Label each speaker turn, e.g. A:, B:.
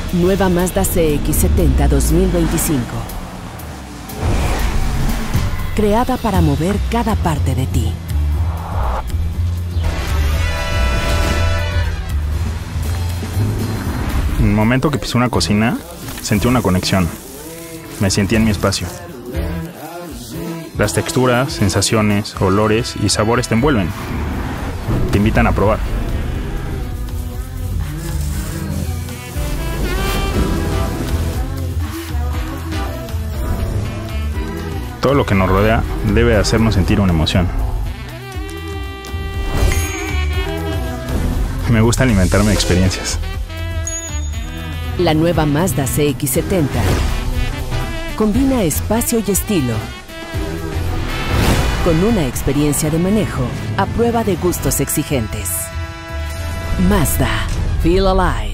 A: Nueva Mazda CX-70 2025. Creada para mover cada parte de ti.
B: En el momento que pisé una cocina, sentí una conexión. Me sentí en mi espacio. Las texturas, sensaciones, olores y sabores te envuelven. Te invitan a probar. Todo lo que nos rodea debe hacernos sentir una emoción. Me gusta alimentarme de experiencias.
A: La nueva Mazda CX-70 combina espacio y estilo con una experiencia de manejo a prueba de gustos exigentes. Mazda, feel alive.